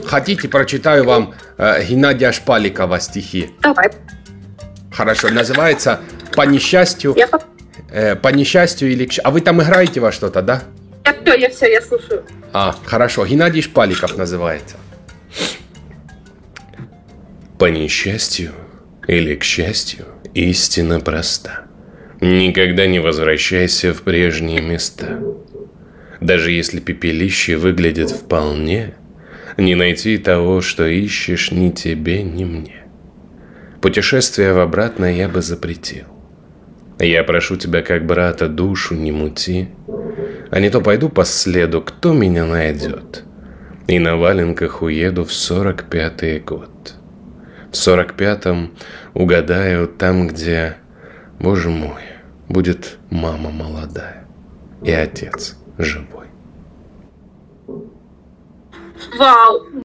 Хотите, прочитаю вам Геннадия Шпаликова стихи? Давай. Хорошо, называется «По несчастью». Я По несчастью или... А вы там играете во что-то, да? я слушаю. Хорошо. Геннадий Шпаликов называется. По несчастью или к счастью, истина проста. Никогда не возвращайся в прежние места. Даже если пепелище выглядит вполне, не найти того, что ищешь, ни тебе, ни мне. Путешествие в обратное я бы запретил. Я прошу тебя, как брата, душу не мути, а не то пойду по следу, кто меня найдет, и на валенках уеду в 45-й год. В 45-м угадаю там, где, боже мой, будет мама молодая и отец живой. Вау!